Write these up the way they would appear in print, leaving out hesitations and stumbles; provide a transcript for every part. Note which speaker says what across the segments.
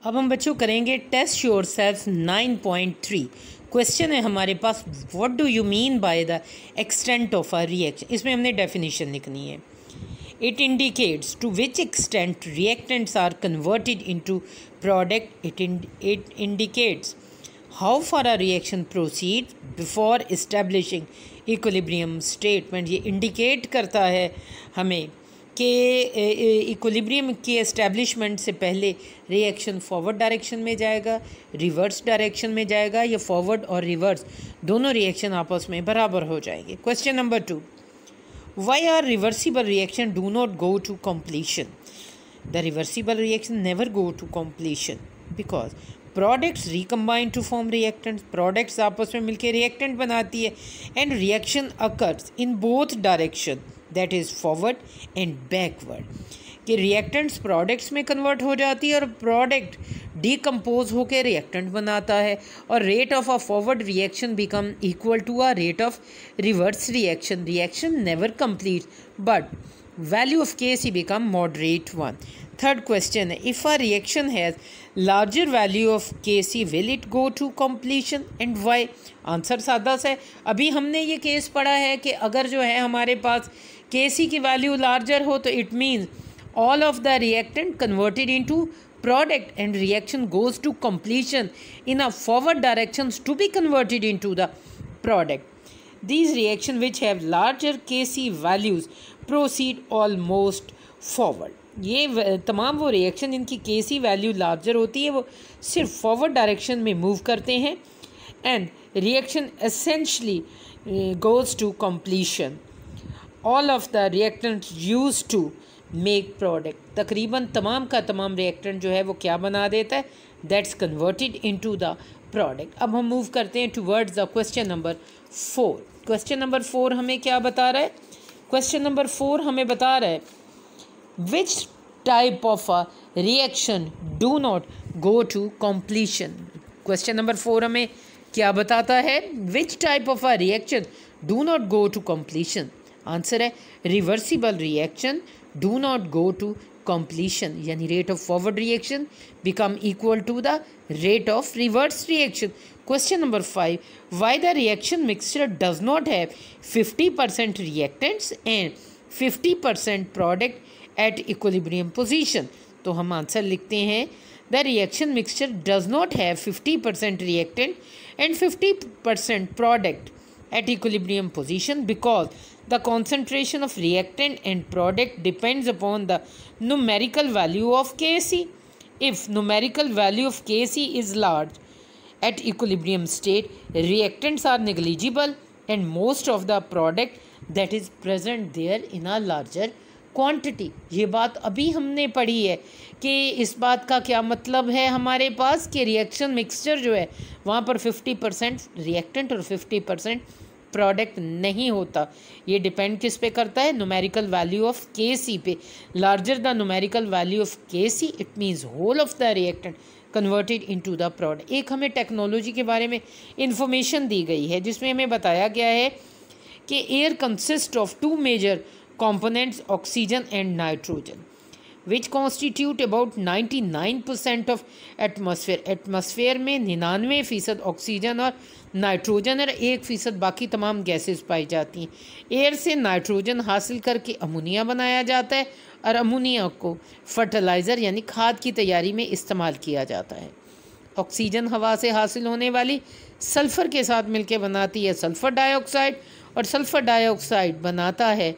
Speaker 1: अब हम बच्चों करेंगे टेस्ट योर सेल्फ 9.3। क्वेश्चन है हमारे पास, what do you mean by the extent of a reaction. इसमें हमने डेफिनेशन लिखनी है। It indicates to which extent reactants are converted into product. It indicates how far a reaction proceed before establishing equilibrium statement. ये indicate करता है हमें कि equilibrium के एस्टेब्लिशमेंट से पहले रिएक्शन फॉरवर्ड डायरेक्शन में जाएगा, रिवर्स डायरेक्शन में जाएगा, या फॉरवर्ड और रिवर्स दोनों रिएक्शन आपस में बराबर हो जाएंगे। Question number 2, why are reversible reaction do not go to completion? The reversible reaction never go to completion because products recombine to form reactants. Products आपस में मिलकर reactant बनाती है and reaction occurs in both direction, that is forward and backward. कि reactants products में convert हो जाती है और product decompose होकर reactant बनाता है और rate of a forward reaction become equal to a rate of reverse reaction. Reaction never completes but value of Kc become moderate one. Third question है, if a reaction has larger value of Kc will it go to completion and why? Answer सादा सा है। अभी हमने ये case पढ़ा है कि अगर जो है हमारे पास Kc की वैल्यू लार्जर हो तो it means all of the reactant converted into product and reaction goes to completion in a forward directions to be converted into the product. These reactions which have larger Kc values proceed almost forward. ये तमाम वो reaction जिनकी Kc value larger होती है वो सिर्फ forward direction में move करते हैं and reaction essentially goes to completion. All of the reactants used to make product. तकरीबन तमाम का तमाम रिएक्टेंट जो है वो क्या बना देता है, that's converted into the product. अब हम मूव करते हैं towards the question number 4। Question number 4 हमें क्या बता रहा है? क्वेश्चन नंबर 4 हमें बता रहा है which type of a reaction do not go to completion. Question number 4 हमें क्या बताता है? Which type of a reaction do not go to completion. Answer है reversible reaction do not go to completion, यानी rate of forward reaction become equal to the rate of reverse reaction. Question number 5, why the reaction mixture does not have 50% reactants and 50% product at equilibrium position? तो हम answer लिखते हैं the reaction mixture does not have 50% reactant and 50% product at equilibrium position because the concentration of reactant and product depends upon the numerical value of Kc. If numerical value of Kc is large at equilibrium state, reactants are negligible and most of the product that is present there in a larger quantity. ये बात अभी हमने पढ़ी है कि इस बात का क्या मतलब है हमारे पास कि रिएक्शन मिक्सचर जो है वहाँ पर 50% रिएक्टेंट और 50% प्रोडक्ट नहीं होता। ये डिपेंड किस पे करता है? न्यूमेरिकल वैल्यू ऑफ Kc पे। Larger the numerical value of Kc it means whole of the reactant converted into the product. एक हमें टेक्नोलॉजी के बारे में इंफॉर्मेशन दी गई है जिसमें हमें बताया गया है कि air consist of 2 major components, oxygen and nitrogen, which constitute about 99% of atmosphere. Atmosphere में 99% ऑक्सीजन और नाइट्रोजन और 1% बाकी तमाम गैसेस पाई जाती हैं। एयर से नाइट्रोजन हासिल करके अमोनिया बनाया जाता है और अमोनिया को फर्टिलाइज़र यानी खाद की तैयारी में इस्तेमाल किया जाता है। ऑक्सीजन हवा से हासिल होने वाली सल्फ़र के साथ मिलकर बनाती है सल्फ़र डाइऑक्साइड और सल्फ़र डाइऑक्साइड बनाता है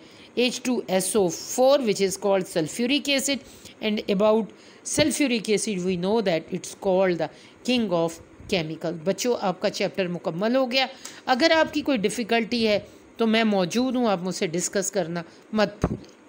Speaker 1: H2SO4 which is called sulfuric acid, and about sulfuric acid we know that it's called the king of chemical. बच्चों आपका चैप्टर मुकम्मल हो गया। अगर आपकी कोई डिफ़िकल्टी है तो मैं मौजूद हूँ, आप मुझसे डिस्कस करना मत भूलें।